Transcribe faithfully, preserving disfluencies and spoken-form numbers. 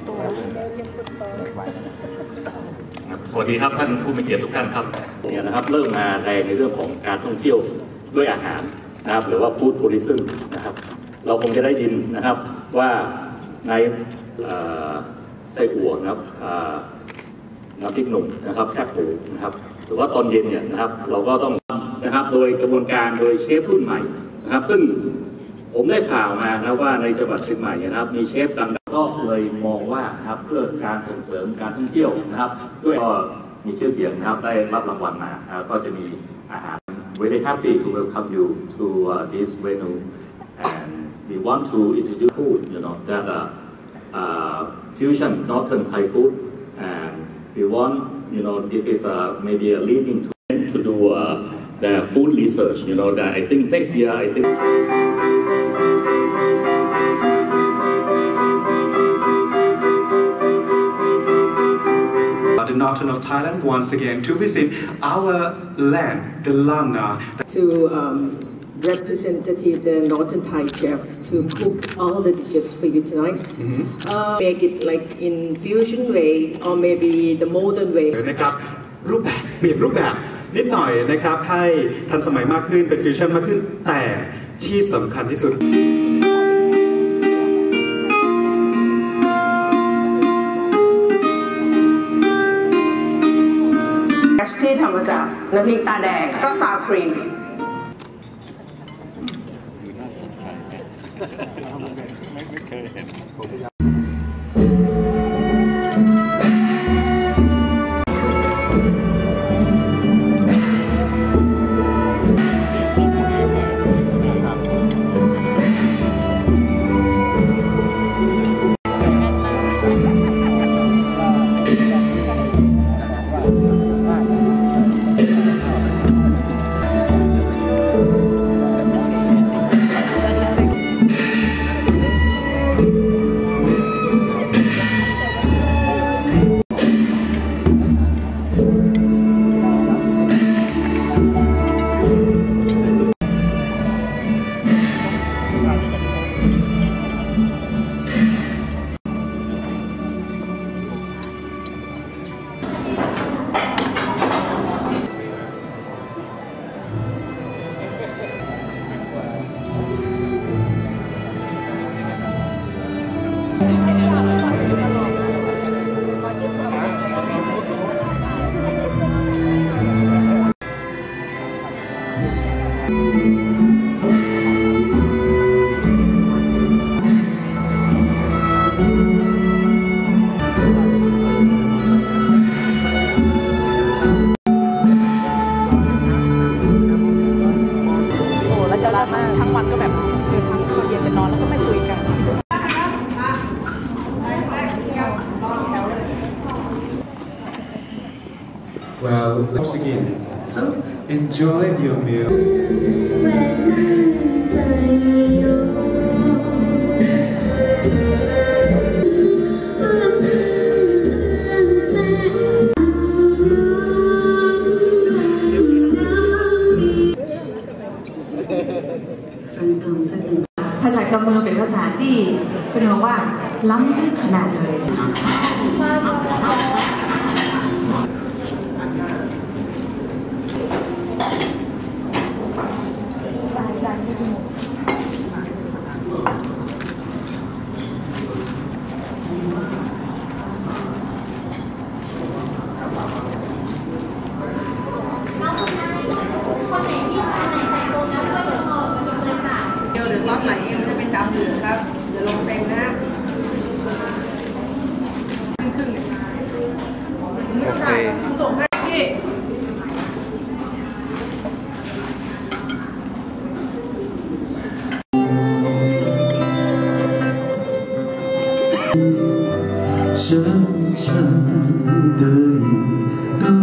สวัสดีครับท่านผู้มีเกียรติทุกท่านครับเนี่ยนะครับเริ่มมาแรงในเรื่องของการท่องเที่ยวด้วยอาหารนะครับหรือว่าฟู้ดทัวริซึมนะครับเราคงจะได้ยินนะครับว่าในไส้อั่วนะครับน้ำพริกหนุ่มนะครับแคบหมูนะครับหรือว่าตอนเย็นเนี่ยนะครับเราก็ต้องนะครับโดยกระบวนการโดยเชฟรุ่นใหม่นะครับซึ่งผมได้ข่าวมานะว่าในจังหวัดเชียงใหม่นะครับมีเชฟดังก็เลยมองว่านะครับเพื่อการส่งเสริมการท่องเที่ยวนะครับด้วยก็มีชื่อเสียงนะครับได้รับรางวัลมาก็จะมีอาหาร very happy to welcome you to uh, this venue and we want to introduce food you know that uh, uh, fusion northern Thai food and we want you know this is uh, maybe a leading to to do uh, the food research you know that I think next year I think the northern of Thailand once again to visit our land, the Lana. To um, representative the northern Thai chef to cook all the dishes for you tonight. Mm-hmm. uh, make it like in fusion way or maybe the modern way. นะครับรูปแบบเปลี่ยนรูปแบบนิดหน่อยนะครับให้ทันสมัยมากขึ้นเป็นฟิวชั่นมากขึ้นแต่ที่สำคัญที่สุดที่ทำมาจากน้ำพริกตาแดงก็ซาวครีม ไม่เคยเห็นทั้งวันก็แบบคือทั้งตอนเย็นจะนอนแล้วก็ไม่คุยกัน Well, once again, so enjoy your meal. ภาษากำมือเป็นภาษาที่เป็นบอกว่าล้ำลึกขนาดเลยซอสไหลมันจะเป็นดำเหลืองครับเดี๋ยวลงเต็มนะครึ่งๆเลยไม่ต้องใส่ส่งให้พี่深深的一段